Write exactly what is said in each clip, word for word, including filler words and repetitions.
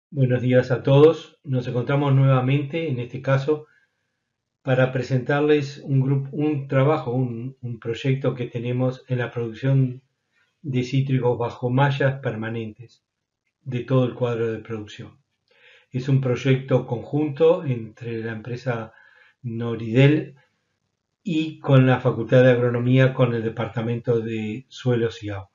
Buenos días a todos. Nos encontramos nuevamente, en este caso, para presentarles un grupo, un trabajo, un, un proyecto que tenemos en la producción de cítricos bajo mallas permanentes de todo el cuadro de producción. Es un proyecto conjunto entre la empresa Noridel y con la Facultad de Agronomía, con el Departamento de Suelos y Agua,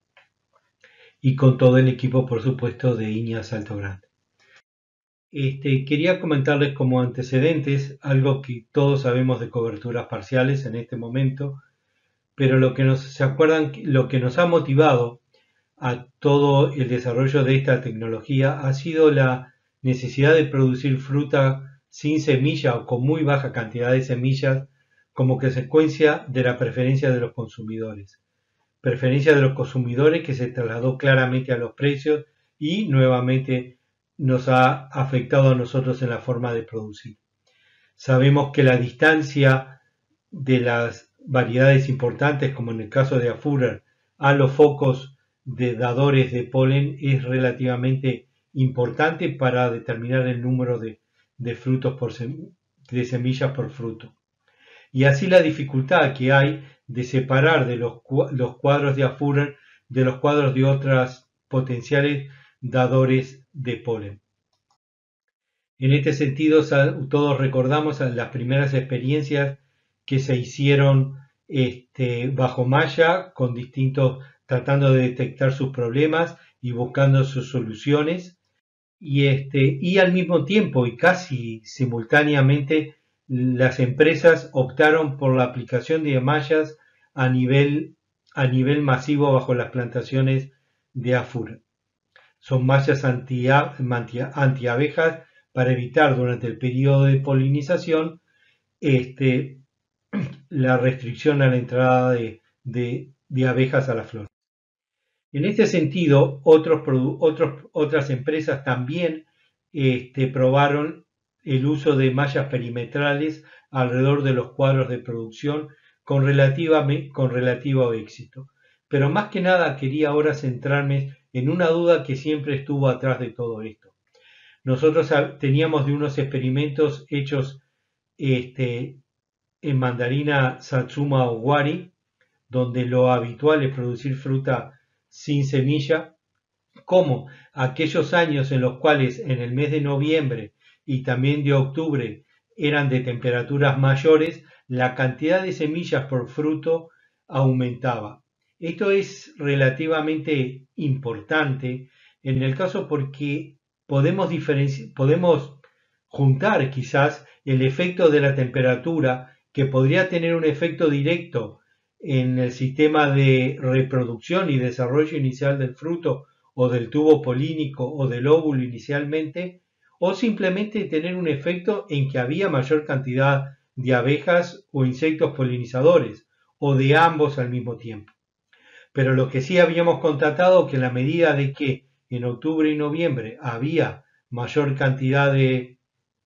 y con todo el equipo, por supuesto, de INEA Salto Grande. Este, quería comentarles como antecedentes algo que todos sabemos de coberturas parciales en este momento, pero lo que nos, ¿se acuerdan? Lo que nos ha motivado a todo el desarrollo de esta tecnología ha sido la necesidad de producir fruta sin semilla o con muy baja cantidad de semillas como consecuencia de la preferencia de los consumidores. Preferencia de los consumidores que se trasladó claramente a los precios y nuevamente nos ha afectado a nosotros en la forma de producir. Sabemos que la distancia de las variedades importantes, como en el caso de Afurer, a los focos de dadores de polen es relativamente importante para determinar el número de, de frutos por sem de semillas por fruto. Y así la dificultad que hay de separar de los, los cuadros de Afurer de los cuadros de otras potenciales dadores de polen. En este sentido, todos recordamos las primeras experiencias que se hicieron este, bajo malla, con distintos, tratando de detectar sus problemas y buscando sus soluciones. Y, este, y al mismo tiempo y casi simultáneamente, las empresas optaron por la aplicación de mallas a nivel, a nivel masivo bajo las plantaciones de Afur. Son mallas anti-abejas anti para evitar durante el periodo de polinización este, la restricción a la entrada de, de, de abejas a la flor. En este sentido, otros, otros, otras empresas también este, probaron el uso de mallas perimetrales alrededor de los cuadros de producción con, relativa, con relativo éxito. Pero más que nada quería ahora centrarme en una duda que siempre estuvo atrás de todo esto. Nosotros teníamos de unos experimentos hechos este, en mandarina Satsuma Owari, donde lo habitual es producir fruta sin semilla, como aquellos años en los cuales en el mes de noviembre y también de octubre eran de temperaturas mayores, la cantidad de semillas por fruto aumentaba. Esto es relativamente importante en el caso porque podemos, podemos juntar quizás el efecto de la temperatura, que podría tener un efecto directo en el sistema de reproducción y desarrollo inicial del fruto o del tubo polínico o del óvulo inicialmente, o simplemente tener un efecto en que había mayor cantidad de abejas o insectos polinizadores, o de ambos al mismo tiempo. Pero lo que sí habíamos constatado que en la medida de que en octubre y noviembre había mayor cantidad de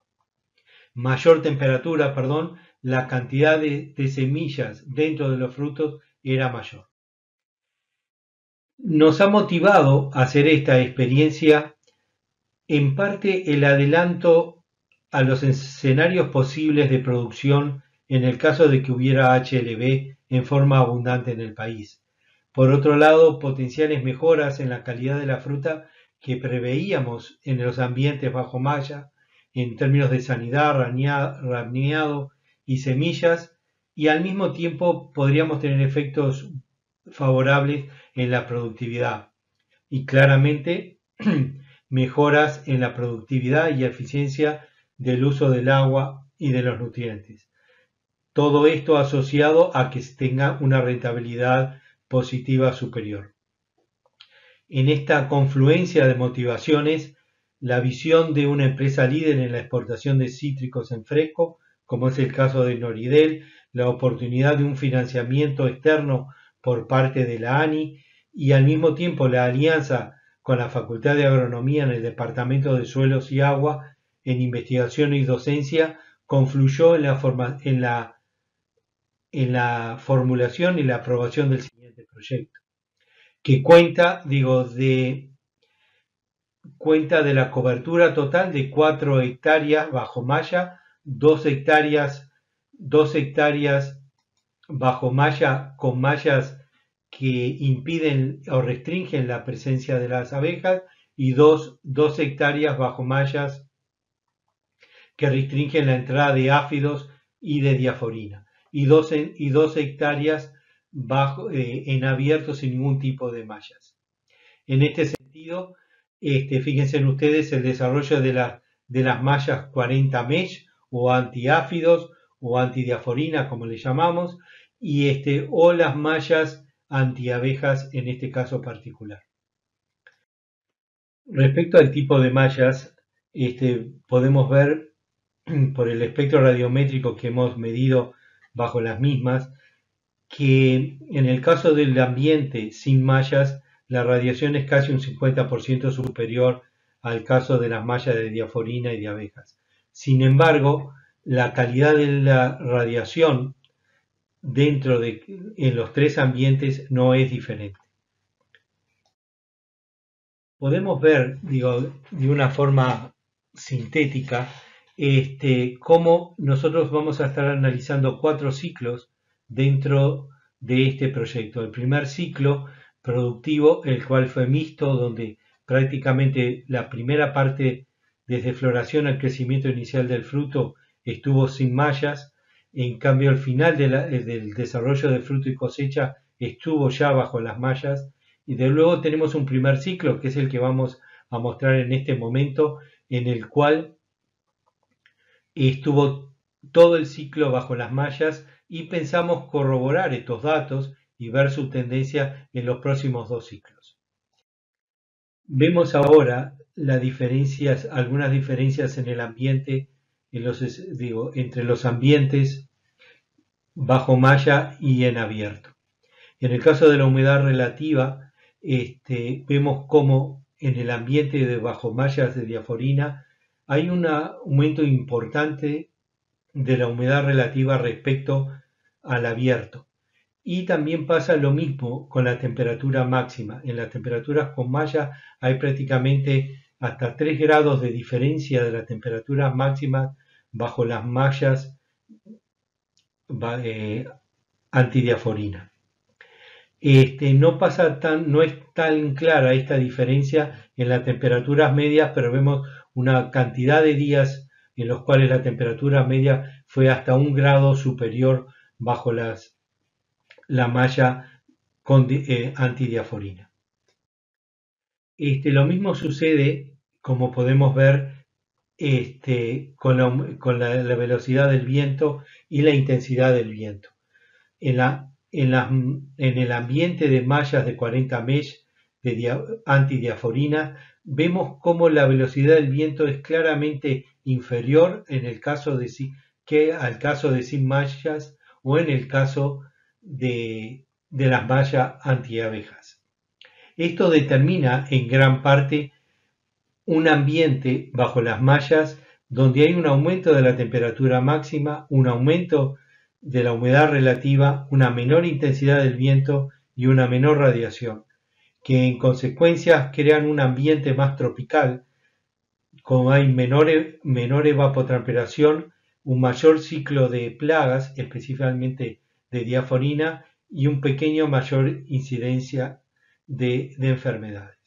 mayor temperatura, perdón, la cantidad de, de semillas dentro de los frutos era mayor. Nos ha motivado a hacer esta experiencia en parte el adelanto a los escenarios posibles de producción en el caso de que hubiera H L B en forma abundante en el país. Por otro lado, potenciales mejoras en la calidad de la fruta que preveíamos en los ambientes bajo malla, en términos de sanidad, raneado y semillas, y al mismo tiempo podríamos tener efectos favorables en la productividad y claramente mejoras en la productividad y eficiencia del uso del agua y de los nutrientes. Todo esto asociado a que tenga una rentabilidad positiva superior. En esta confluencia de motivaciones, la visión de una empresa líder en la exportación de cítricos en fresco, como es el caso de Noridel, la oportunidad de un financiamiento externo por parte de la ANI y al mismo tiempo la alianza con la Facultad de Agronomía en el Departamento de Suelos y Agua en investigación y docencia, confluyó en la, forma, en la, en la formulación y la aprobación del siguiente proyecto, que cuenta, digo, de cuenta de la cobertura total de cuatro hectáreas bajo malla, dos hectáreas, dos hectáreas bajo malla con mallas que impiden o restringen la presencia de las abejas y dos, dos hectáreas bajo mallas que restringen la entrada de áfidos y de diaforina y dos, y dos hectáreas bajo, eh, en abierto sin ningún tipo de mallas. En este sentido, este, fíjense en ustedes el desarrollo de, la, de las mallas cuarenta mesh o antiáfidos o antidiaforina, como le llamamos, y este, o las mallas antiabejas en este caso particular. Respecto al tipo de mallas, este, podemos ver por el espectro radiométrico que hemos medido bajo las mismas, que en el caso del ambiente sin mallas, la radiación es casi un cincuenta por ciento superior al caso de las mallas de diaforina y de abejas. Sin embargo, la calidad de la radiación dentro de en los tres ambientes no es diferente. Podemos ver, digo, de una forma sintética, este, cómo nosotros vamos a estar analizando cuatro ciclos dentro de este proyecto. El primer ciclo productivo, el cual fue mixto, donde prácticamente la primera parte, desde floración al crecimiento inicial del fruto, estuvo sin mallas. En cambio, el final de la, del desarrollo de fruto y cosecha estuvo ya bajo las mallas. Y de luego tenemos un primer ciclo, que es el que vamos a mostrar en este momento, en el cual estuvo todo el ciclo bajo las mallas y pensamos corroborar estos datos y ver su tendencia en los próximos dos ciclos. Vemos ahora las diferencias, algunas diferencias en el ambiente, en los, digo, entre los ambientes bajo malla y en abierto. En el caso de la humedad relativa, Este, vemos cómo en el ambiente de bajo mallas de diaforina hay un aumento importante de la humedad relativa respecto al abierto. Y también pasa lo mismo con la temperatura máxima. En las temperaturas con malla hay prácticamente hasta tres grados de diferencia de la temperatura máxima bajo las mallas eh, antidiaforina. Este, no pasa tan, no es tan clara esta diferencia en las temperaturas medias, pero vemos una cantidad de días en los cuales la temperatura media fue hasta un grado superior bajo las, la malla con, eh, antidiaforina. Este, lo mismo sucede, como podemos ver, este, con, la, con la, la velocidad del viento y la intensidad del viento. En la En, la, en el ambiente de mallas de cuarenta mesh de dia, antidiaforina, vemos cómo la velocidad del viento es claramente inferior en el caso de que al caso de sin mallas o en el caso de, de las mallas antiabejas. Esto determina en gran parte un ambiente bajo las mallas donde hay un aumento de la temperatura máxima, un aumento de la humedad relativa, una menor intensidad del viento y una menor radiación, que en consecuencia crean un ambiente más tropical, como hay menor, menor evapotranspiración, un mayor ciclo de plagas, específicamente de diaforina, y un pequeño mayor incidencia de, de enfermedades.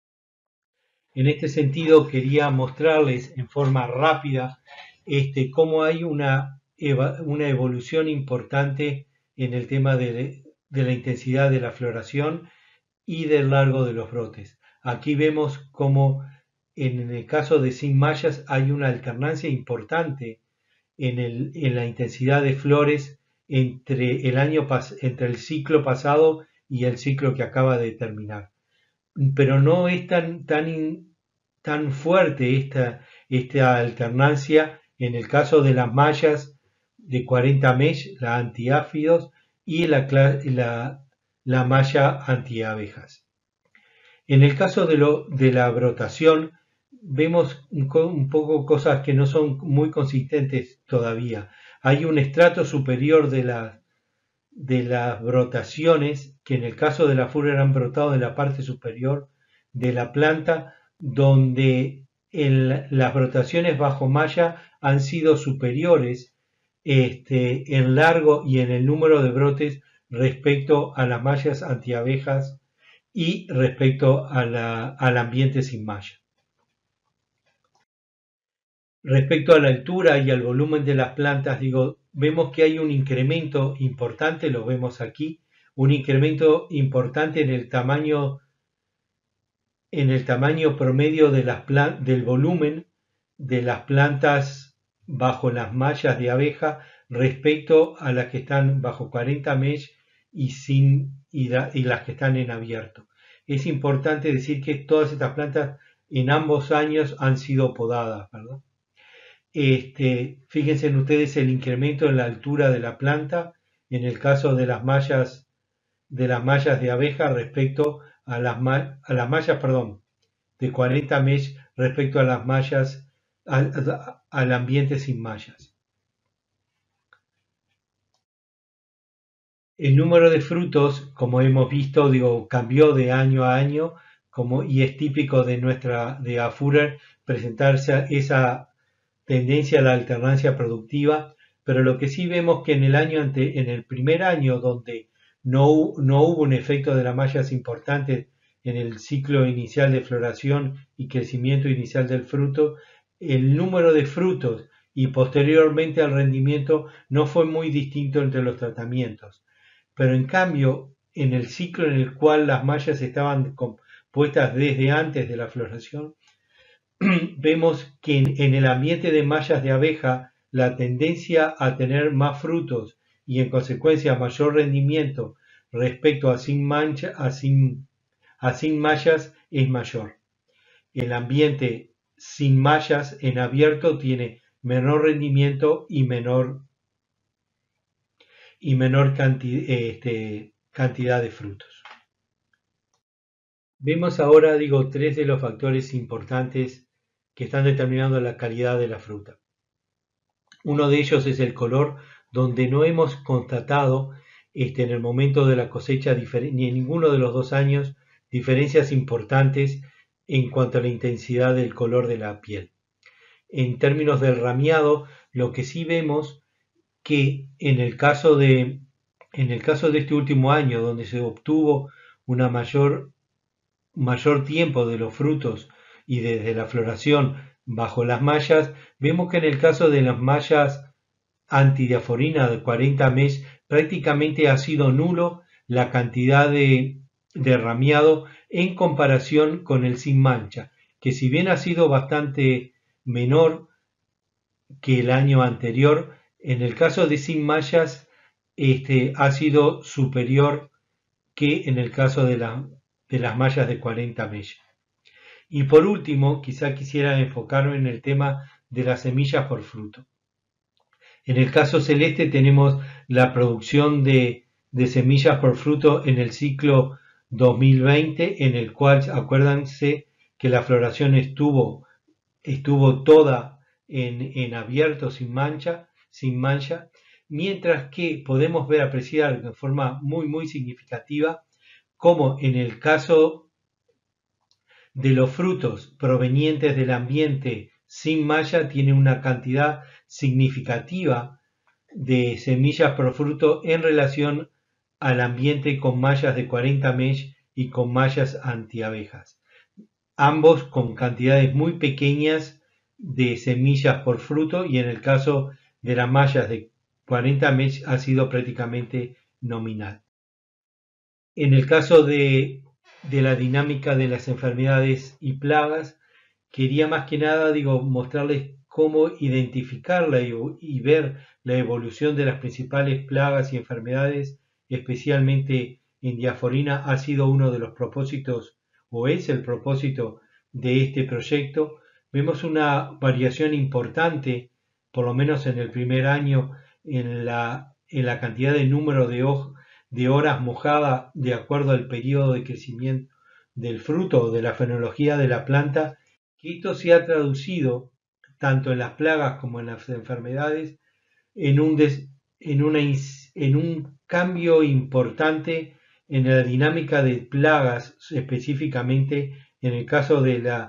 En este sentido, quería mostrarles en forma rápida este, cómo hay una una evolución importante en el tema de, de la intensidad de la floración y del largo de los brotes. Aquí vemos cómo en el caso de sin mallas hay una alternancia importante en, el, en la intensidad de flores entre el, año entre el ciclo pasado y el ciclo que acaba de terminar. Pero no es tan, tan, tan fuerte esta, esta alternancia en el caso de las mallas de cuarenta mesh, la antiáfidos, y la, la, la malla antiabejas. En el caso de, lo, de la brotación, vemos un, un poco cosas que no son muy consistentes todavía. Hay un estrato superior de, la, de las brotaciones, que en el caso de la furra han brotado de la parte superior de la planta, donde el, las brotaciones bajo malla han sido superiores este, en largo y en el número de brotes respecto a las mallas antiabejas y respecto a la, al ambiente sin malla. Respecto a la altura y al volumen de las plantas, digo, vemos que hay un incremento importante, lo vemos aquí, un incremento importante en el tamaño, en el tamaño promedio de las del volumen de las plantas bajo las mallas de abeja respecto a las que están bajo cuarenta mesh y, sin, y, la, y las que están en abierto. Es importante decir que todas estas plantas en ambos años han sido podadas, ¿verdad? Este, fíjense en ustedes el incremento en la altura de la planta en el caso de las mallas de las mallas de abeja respecto a las, a las mallas perdón, de cuarenta mesh respecto a las mallas al, al ambiente sin mallas. El número de frutos, como hemos visto, digo, cambió de año a año, como, y es típico de nuestra de Afurer presentarse esa tendencia a la alternancia productiva, pero lo que sí vemos que en el año ante, en el primer año donde no, no hubo un efecto de las mallas importante en el ciclo inicial de floración y crecimiento inicial del fruto, el número de frutos y posteriormente al rendimiento no fue muy distinto entre los tratamientos. Pero en cambio, en el ciclo en el cual las mallas estaban compuestas desde antes de la floración, vemos que en, en el ambiente de mallas de abeja la tendencia a tener más frutos y en consecuencia mayor rendimiento respecto a sin, mancha, a sin, a sin mallas es mayor. El ambiente sin mallas en abierto tiene menor rendimiento y menor, y menor cantidad, este, cantidad de frutos. Vemos ahora, digo, tres de los factores importantes que están determinando la calidad de la fruta. Uno de ellos es el color, donde no hemos constatado este, en el momento de la cosecha ni en ninguno de los dos años diferencias importantes en cuanto a la intensidad del color de la piel. En términos del ramiado, lo que sí vemos que en el caso de, en el caso de este último año, donde se obtuvo una mayor, mayor tiempo de los frutos y desde la floración bajo las mallas, vemos que en el caso de las mallas antidiaforina de cuarenta mesh prácticamente ha sido nulo la cantidad de, de ramiado en comparación con el sin mancha, que si bien ha sido bastante menor que el año anterior, en el caso de sin mallas este, ha sido superior que en el caso de, la, de las mallas de cuarenta mesh. Y por último, quizá quisiera enfocarme en el tema de las semillas por fruto. En el caso celeste tenemos la producción de, de semillas por fruto en el ciclo dos mil veinte, en el cual, acuérdense que la floración estuvo, estuvo toda en, en abierto, sin mancha, sin mancha, mientras que podemos ver, apreciar de forma muy, muy significativa, como en el caso de los frutos provenientes del ambiente sin malla tiene una cantidad significativa de semillas por fruto en relación al ambiente con mallas de cuarenta mesh y con mallas antiabejas. Ambos con cantidades muy pequeñas de semillas por fruto y en el caso de las mallas de cuarenta mesh ha sido prácticamente nominal. En el caso de de la dinámica de las enfermedades y plagas, quería más que nada, digo, mostrarles cómo identificarla y, y ver la evolución de las principales plagas y enfermedades, especialmente en diaforina, ha sido uno de los propósitos, o es el propósito de este proyecto. Vemos una variación importante, por lo menos en el primer año, en la, en la cantidad de número de hojas de horas mojada de acuerdo al periodo de crecimiento del fruto o de la fenología de la planta, que esto se ha traducido tanto en las plagas como en las enfermedades en un, des, en una, en un cambio importante en la dinámica de plagas, específicamente en el caso de la,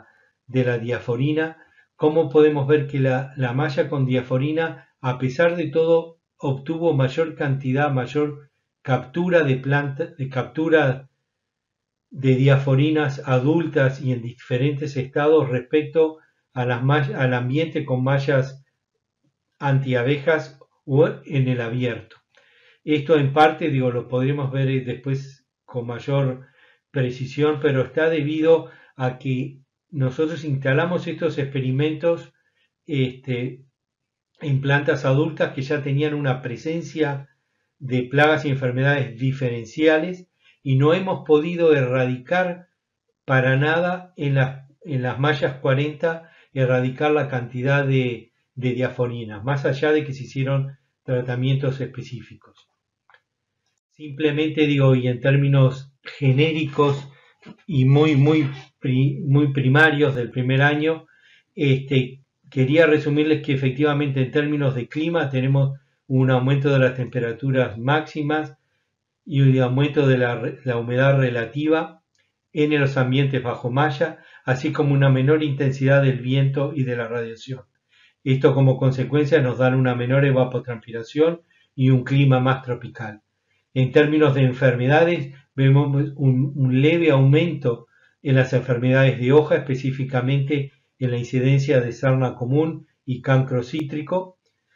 de la diaforina, cómo podemos ver que la, la malla con diaforina, a pesar de todo, obtuvo mayor cantidad, mayor captura de planta, de captura de diaforinas adultas y en diferentes estados respecto a las mallas, al ambiente con mallas antiabejas o en el abierto. Esto en parte, digo, lo podremos ver después con mayor precisión, pero está debido a que nosotros instalamos estos experimentos este, en plantas adultas que ya tenían una presencia de plagas y enfermedades diferenciales y no hemos podido erradicar para nada en, la, en las mallas cuarenta, erradicar la cantidad de, de diaforinas, más allá de que se hicieron tratamientos específicos. Simplemente digo, y en términos genéricos y muy, muy, muy primarios del primer año, este, quería resumirles que efectivamente en términos de clima tenemos un aumento de las temperaturas máximas y un aumento de la, la humedad relativa en los ambientes bajo malla, así como una menor intensidad del viento y de la radiación. Esto como consecuencia nos da una menor evapotranspiración y un clima más tropical. En términos de enfermedades, vemos un, un leve aumento en las enfermedades de hoja, específicamente en la incidencia de sarna común y cancro cítrico,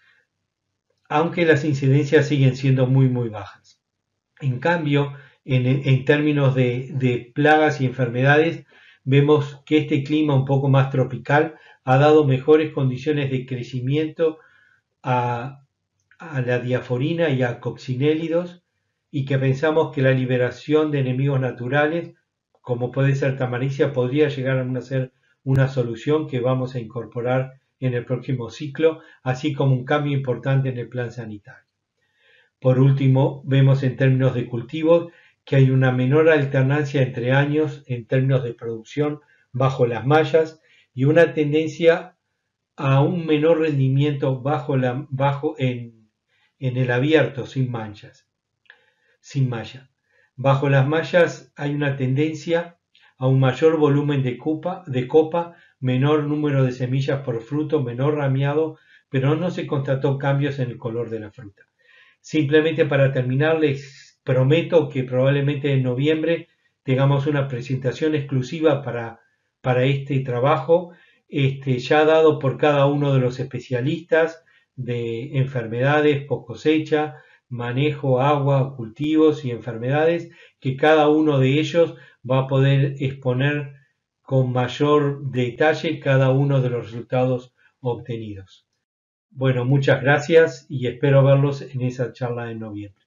aunque las incidencias siguen siendo muy, muy bajas. En cambio, en, en términos de, de plagas y enfermedades, vemos que este clima un poco más tropical ha dado mejores condiciones de crecimiento a, a la diaforina y a coccinélidos, y que pensamos que la liberación de enemigos naturales, como puede ser tamaricia, podría llegar a ser una solución que vamos a incorporar en el próximo ciclo, así como un cambio importante en el plan sanitario. Por último, vemos en términos de cultivos que hay una menor alternancia entre años en términos de producción bajo las mallas y una tendencia a un menor rendimiento bajo, la, bajo en, en el abierto, sin manchas. Sin malla. Bajo las mallas hay una tendencia a un mayor volumen de copa, de copa, menor número de semillas por fruto, menor ramiado, pero no se constató cambios en el color de la fruta. Simplemente para terminar, les prometo que probablemente en noviembre tengamos una presentación exclusiva para, para este trabajo, este, ya dado por cada uno de los especialistas de enfermedades, post cosecha, manejo, agua, cultivos y enfermedades, que cada uno de ellos va a poder exponer con mayor detalle cada uno de los resultados obtenidos. Bueno, muchas gracias y espero verlos en esa charla de noviembre.